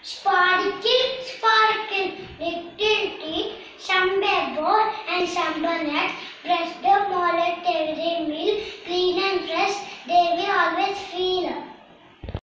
Sparkle, little teeth, some bare and some nuts, brush the mollet every meal, clean